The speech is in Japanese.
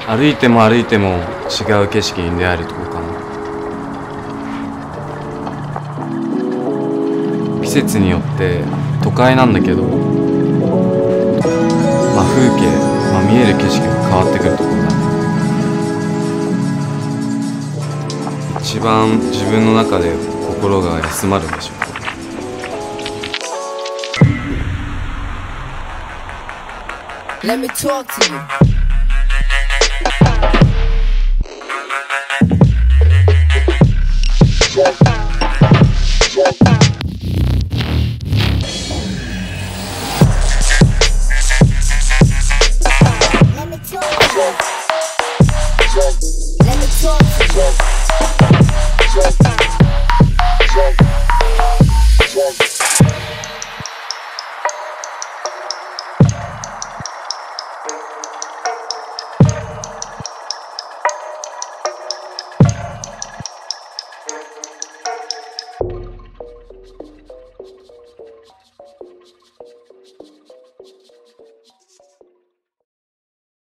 歩いても歩いても違う景色に出会えるとこかな。季節によって都会なんだけど、風景、見える景色が変わってくるところだね。一番自分の中で心が休まるんでしょう。 Let me talk to you.